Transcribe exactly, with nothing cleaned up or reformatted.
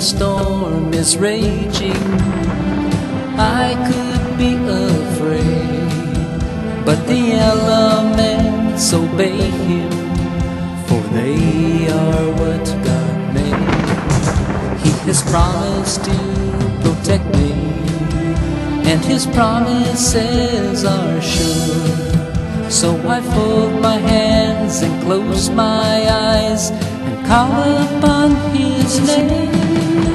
storm is raging, I could be afraid, but the elements obey him, for they are what God made. He has promised to protect me, and his promises are sure. So I fold my hands and close my eyes and call upon his name.